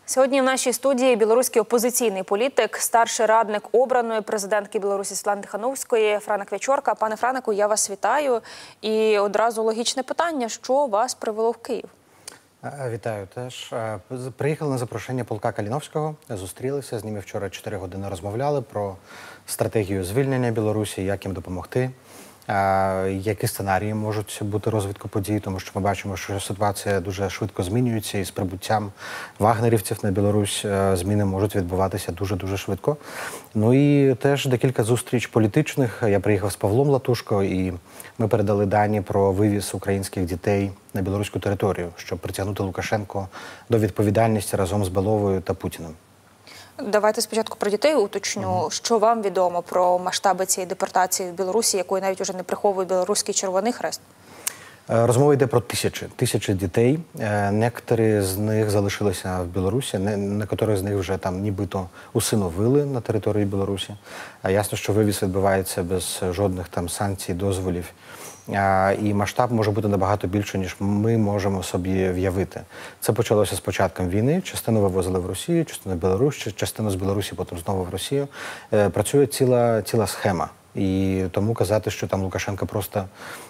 Сьогодні в нашій студії білоруський опозиційний політик, старший радник обраної президентки Білорусі Світлани Тихановської Франек Вячорка. Пане Франеку, я вас вітаю. І одразу логічне питання, що вас привело в Київ? Вітаю теж. Приїхали на запрошення полка Каліновського, зустрілися, з ними вчора 4 години розмовляли про стратегію звільнення Білорусі, як їм допомогти, які сценарії можуть бути розвитку подій, тому що ми бачимо, що ситуація дуже швидко змінюється, і з прибуттям вагнерівців на Білорусь зміни можуть відбуватися дуже-дуже швидко. Ну і теж декілька зустріч політичних. Я приїхав з Павлом Латушко, і ми передали дані про вивіз українських дітей на білоруську територію, щоб притягнути Лукашенко до відповідальності разом з Беловою та Путіним. Давайте спочатку про дітей уточню. Що вам відомо про масштаби цієї депортації в Білорусі, якої навіть уже не приховує Білоруський Червоний Хрест? Розмова йде про тисячі дітей. Некоторі з них залишилися в Білорусі, некоторі з них вже там нібито усиновили на території Білорусі. Ясно, що вивіз відбувається без жодних там санкцій, дозволів. І масштаб може бути набагато більше, ніж ми можемо собі в'явити. Це почалося з початком війни. Частину вивозили в Росію, частину в Білорусь, частину з Білорусі, потім знову в Росію. Працює ціла схема. І тому казати, що там Лукашенко просто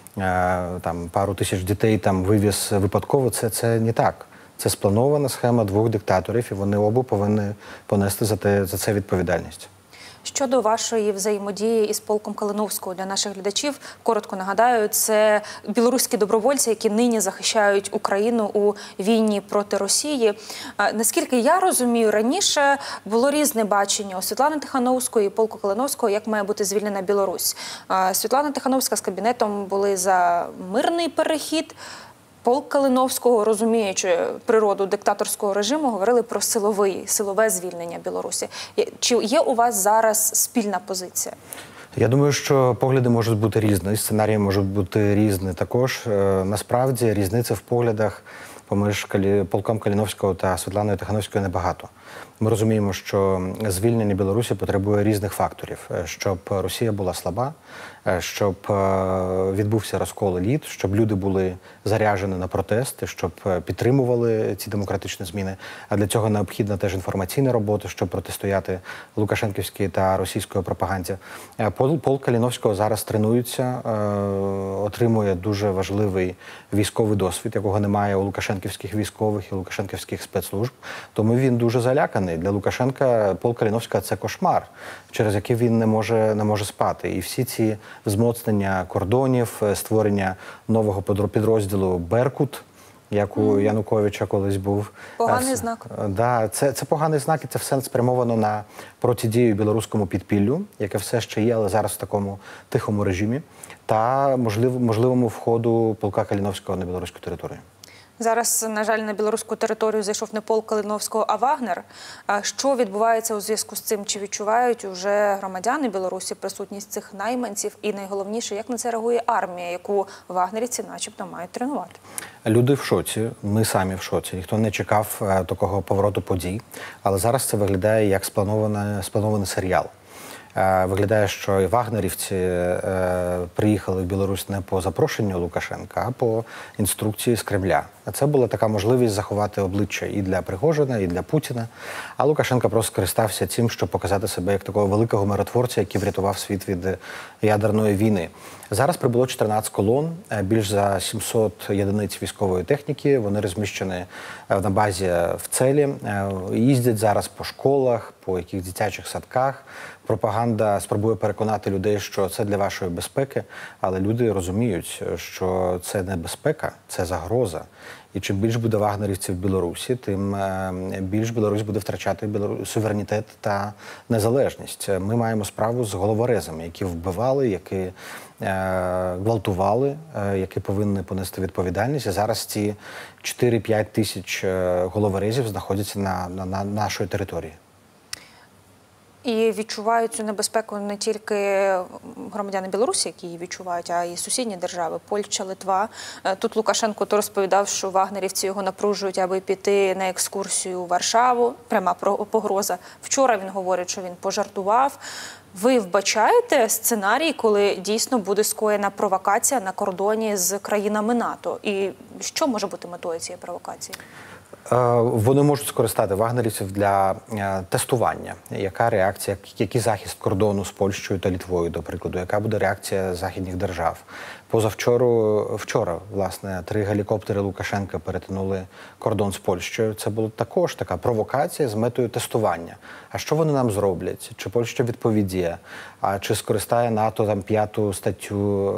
там пару тисяч дітей там вивіз випадково, це не так. Це спланована схема двох диктаторів, і вони оба повинні понести за це відповідальність. Щодо вашої взаємодії із полком Калиновського, для наших глядачів, коротко нагадаю, це білоруські добровольці, які нині захищають Україну у війні проти Росії. Наскільки я розумію, раніше було різне бачення у Світлани Тихановської і полку Калиновського, як має бути звільнена Білорусь. Світлана Тихановська з кабінетом були за мирний перехід. Полк Калиновського, розуміючи природу диктаторського режиму, говорили про силове звільнення Білорусі. Чи є у вас зараз спільна позиція? Я думаю, що погляди можуть бути різні, сценарії можуть бути різні також. Насправді, різниця в поглядах поміж полком Каліновського та Світланою Тихановською небагато. Ми розуміємо, що звільнення Білорусі потребує різних факторів, щоб Росія була слаба, щоб відбувся розкол еліт, щоб люди були заряджені на протести, щоб підтримували ці демократичні зміни. А для цього необхідна теж інформаційна робота, щоб протистояти лукашенківській та російської пропаганді. Полк Каліновського зараз тренується, отримує дуже важливий військовий досвід, якого немає у лукашенківських військових і лукашенківських спецслужб. Тому він дуже заляканий. Для Лукашенка полк Каліновського – це кошмар, через який він не може спати. І всі ці змоцнення кордонів, створення нового підрозділу «Беркут», як у Януковича колись був. Поганий знак. Да, це поганий знак, і це все спрямовано на протидію білоруському підпіллю, яке все ще є, але зараз в такому тихому режимі, та можливому входу полка Каліновського на білоруську територію. Зараз, на жаль, на білоруську територію зайшов не полк Калиновського, а Вагнер. Що відбувається у зв'язку з цим? Чи відчувають уже громадяни Білорусі присутність цих найманців? І найголовніше, як на це реагує армія, яку вагнерівці начебто мають тренувати? Люди в шоці, ми самі в шоці. Ніхто не чекав такого повороту подій. Але зараз це виглядає як спланований серіал. Виглядає, що і вагнерівці приїхали в Білорусь не по запрошенню Лукашенка, а по інструкції з Кремля. А це була така можливість заховати обличчя і для Пригожина, і для Путіна. А Лукашенко просто скористався цим, щоб показати себе як такого великого миротворця, який врятував світ від ядерної війни. Зараз прибуло 14 колон, більш за 700 єдиниць військової техніки. Вони розміщені на базі в Целі. Їздять зараз по школах, по яких дитячих садках. Пропаганда спробує переконати людей, що це для вашої безпеки, але люди розуміють, що це не безпека, це загроза. І чим більше буде вагнерівців в Білорусі, тим більш Білорусь буде втрачати суверенітет та незалежність. Ми маємо справу з головорезами, які вбивали, які гвалтували, які повинні понести відповідальність. І зараз ці 4-5 тисяч головорезів знаходяться на нашій території. І відчувають цю небезпеку не тільки громадяни Білорусі, які її відчувають, а й сусідні держави – Польща, Литва. Тут Лукашенко то розповідав, що вагнерівці його напружують, аби піти на екскурсію у Варшаву. Пряма погроза. Вчора він говорить, що він пожартував. Ви вбачаєте сценарій, коли дійсно буде скоєна провокація на кордоні з країнами НАТО? І що може бути метою цієї провокації? Вони можуть скористати вагнерівців для тестування. Яка реакція, який захист кордону з Польщею та Літвою, до прикладу, яка буде реакція західних держав. Вчора, власне, 3 гелікоптери Лукашенка перетнули кордон з Польщею. Це була також така провокація з метою тестування. А що вони нам зроблять? Чи Польща відповідає? А чи скористає НАТО там 5-ту статтю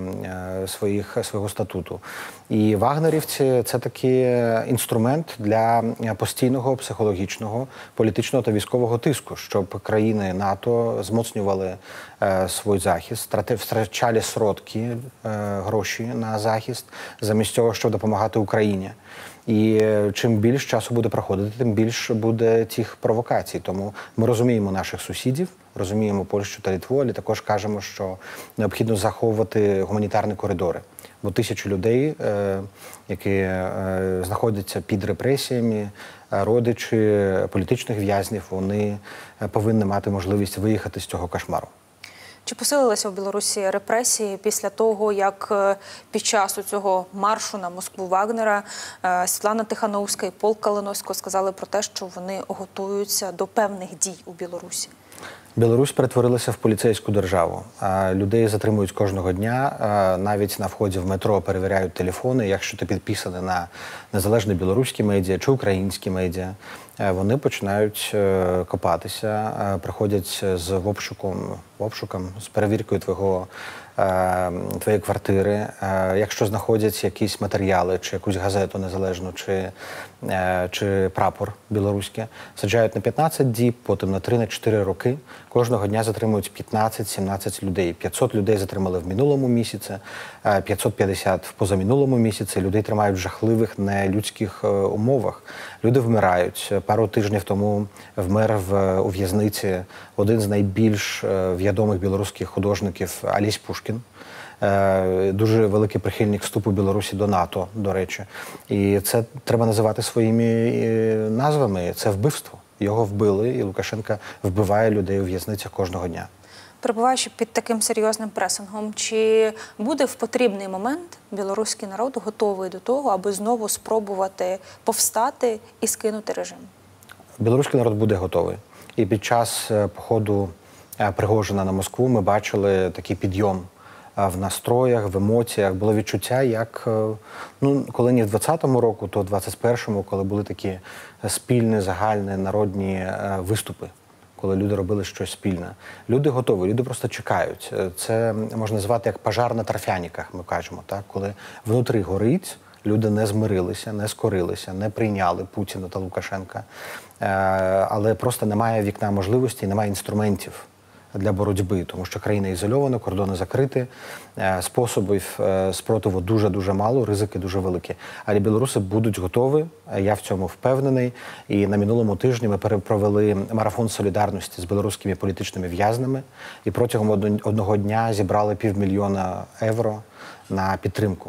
свого статуту? І вагнерівці – це такий інструмент для постійного психологічного, політичного та військового тиску, щоб країни НАТО змоцнювали свій захист, втрачали сродки, гроші на захист, замість того, щоб допомагати Україні. І чим більше часу буде проходити, тим більше буде тих провокацій. Тому ми розуміємо наших сусідів, розуміємо Польщу та Литву, але також кажемо, що необхідно заховувати гуманітарні коридори. Бо 1000 людей, які знаходяться під репресіями, родичі політичних в'язнів, вони повинні мати можливість виїхати з цього кошмару. Чи посилилися в Білорусі репресії після того, як під час цього маршу на Москву Вагнера Світлана Тихановська і полк Калиновського сказали про те, що вони готуються до певних дій у Білорусі? Білорусь перетворилася в поліцейську державу. Людей затримують кожного дня, навіть на вході в метро перевіряють телефони. Якщо ти підписаний на незалежні білоруські медіа чи українські медіа, вони починають копатися, приходять з обшуком, з перевіркою твоєї квартири. Якщо знаходять якісь матеріали, чи якусь газету незалежну, чи прапор білоруський, саджають на 15 діб, потім на 3-4 роки. Кожного дня затримують 15-17 людей. 500 людей затримали в минулому місяці, 550 в позаминулому місяці. Людей тримають в жахливих, нелюдських умовах. Люди вмирають. Пару тижнів тому вмер у в'язниці один з найбільш відомих білоруських художників Олесь Пушкін. Дуже великий прихильник вступу Білорусі до НАТО, до речі. І це треба називати своїми назвами. Це вбивство. Його вбили, і Лукашенко вбиває людей у в'язницях кожного дня. Перебуваючи під таким серйозним пресингом, чи буде в потрібний момент білоруський народ готовий до того, аби знову спробувати повстати і скинути режим? Білоруський народ буде готовий. І під час походу Пригожина на Москву ми бачили такий підйом в настроях, в емоціях. Було відчуття, як, коли не в 20-му року, то в 21-му, коли були такі спільні, загальні, народні виступи, коли люди робили щось спільне. Люди готові, люди просто чекають. Це можна назвати як пожар на торфяниках, ми кажемо, так? Коли внутрі горить, люди не змирилися, не скорилися, не прийняли Путіна та Лукашенка, але просто немає вікна можливості, немає інструментів для боротьби, тому що країна ізольована, кордони закриті, способів спротиву дуже-дуже мало, ризики дуже великі. Але білоруси будуть готові, я в цьому впевнений. І на минулому тижні ми провели марафон солідарності з білоруськими політичними в'язнями і протягом одного дня зібрали 500 000 євро на підтримку.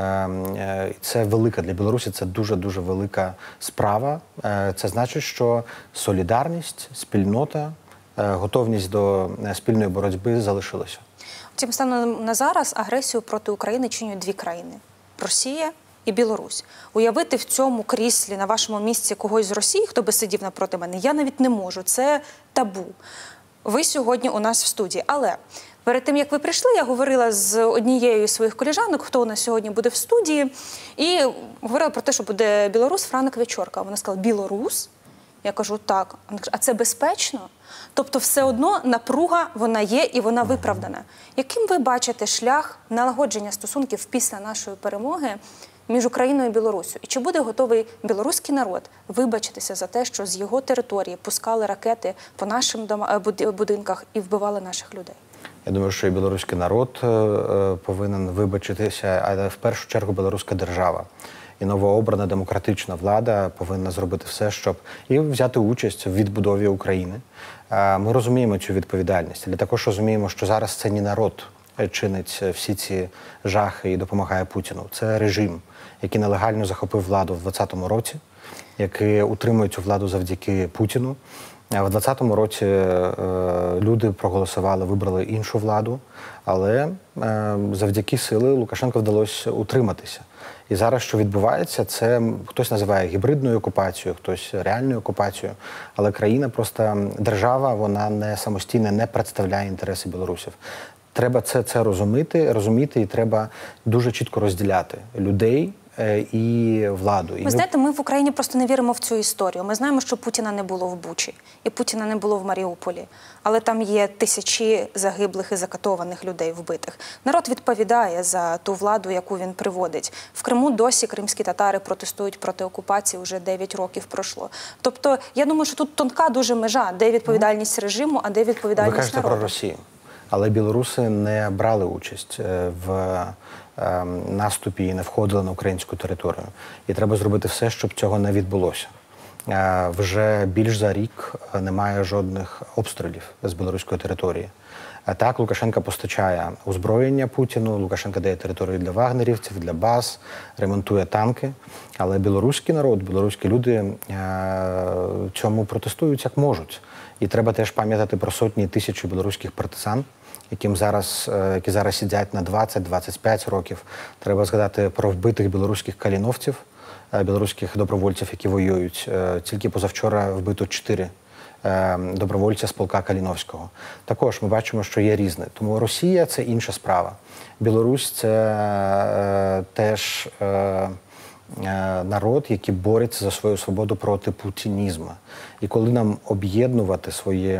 Це велика для Білорусі, це дуже-дуже велика справа. Це значить, що солідарність, спільнота, готовність до спільної боротьби залишилася. Втім, станом на зараз агресію проти України чинять 2 країни – Росія і Білорусь. Уявити в цьому кріслі на вашому місці когось з Росії, хто би сидів напроти мене, я навіть не можу. Це табу. Ви сьогодні у нас в студії. Але перед тим, як ви прийшли, я говорила з однією з своїх колежанок, хто у нас сьогодні буде в студії, і говорила про те, що буде білорус Франк Вечорка. Вона сказала: білорус? Я кажу: так. Вона каже: а це безпечно? Тобто все одно напруга, вона є і вона виправдана. Яким ви бачите шлях налагодження стосунків після нашої перемоги між Україною і Білоруссю? І чи буде готовий білоруський народ вибачитися за те, що з його території пускали ракети по нашим будинках і вбивали наших людей? Я думаю, що і білоруський народ повинен вибачитися, але в першу чергу білоруська держава. І новообрана демократична влада повинна зробити все, щоб і взяти участь в відбудові України. Ми розуміємо цю відповідальність, але також розуміємо, що зараз це не народ чинить всі ці жахи і допомагає Путіну. Це режим, який нелегально захопив владу в 2020 році. які утримують цю владу завдяки Путіну. В 2020 році люди проголосували, вибрали іншу владу, але завдяки сили Лукашенку вдалося утриматися. І зараз, що відбувається, це хтось називає гібридною окупацією, хтось реальною окупацією, але країна просто, держава, вона не самостійно не представляє інтереси білорусів. Треба це розуміти, і треба дуже чітко розділяти людей і владу. Ви знаєте, ми в Україні просто не віримо в цю історію. Ми знаємо, що Путіна не було в Бучі, і Путіна не було в Маріуполі. Але там є тисячі загиблих і закатованих людей вбитих. Народ відповідає за ту владу, яку він приводить. В Криму досі кримські татари протестують проти окупації, вже 9 років пройшло. Тобто, я думаю, що тут тонка дуже межа, де відповідальність режиму, а де відповідальність народу. Ви кажете про Росію. Але білоруси не брали участь в наступі і не входили на українську територію. І треба зробити все, щоб цього не відбулося. Вже більш за рік немає жодних обстрілів з білоруської території. Так, Лукашенко постачає озброєння Путіну, Лукашенко дає територію для вагнерівців, для баз, ремонтує танки. Але білоруський народ, білоруські люди цьому протестують як можуть. І треба теж пам'ятати про сотні тисяч білоруських партизан, які зараз сидять на 20-25 років. Треба згадати про вбитих білоруських каліновців, білоруських добровольців, які воюють. Тільки позавчора вбито 4 добровольця з полка Каліновського. Також ми бачимо, що є різне. Тому Росія – це інша справа. Білорусь – це теж народ, який бореться за свою свободу проти путінізму. І коли нам об'єднувати свої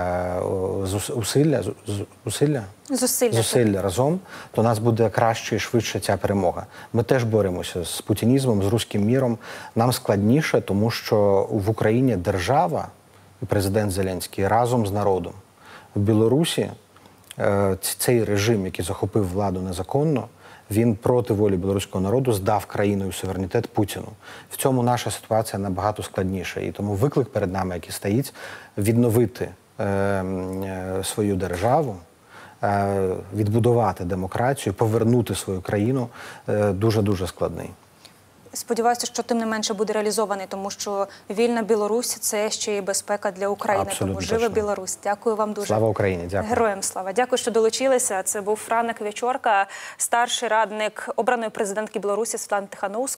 зусилля разом, то у нас буде краще і швидше ця перемога. Ми теж боремося з путінізмом, з руським міром. Нам складніше, тому що в Україні держава і президент Зеленський разом з народом. В Білорусі цей режим, який захопив владу незаконно, він проти волі білоруського народу здав країну і суверенітет Путіну. В цьому наша ситуація набагато складніша. І тому виклик перед нами, який стоїть, відновити свою державу, відбудувати демократію, повернути свою країну дуже-дуже складний. Сподіваюся, що тим не менше буде реалізований, тому що вільна Білорусь – це ще й безпека для України. Абсолютно тому живе Білорусь. Дякую вам дуже. Слава Україні. Дякую. Героям слава. Дякую, що долучилися. Це був Франек Вячорка, старший радник обраної президентки Білорусі Світлани Тихановської.